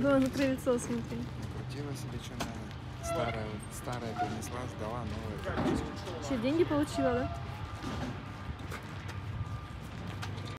Да, на крыльцо смотри. Накрутила себе, что надо. Старая принесла, сдала, новая. Еще деньги получила, да?